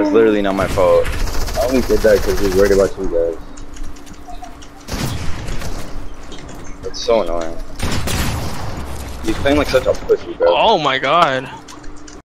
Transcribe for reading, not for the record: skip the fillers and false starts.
was literally not my fault. I only did that because he was worried about you guys. It's so annoying. He's playing like such a pussy, bro. Oh my god.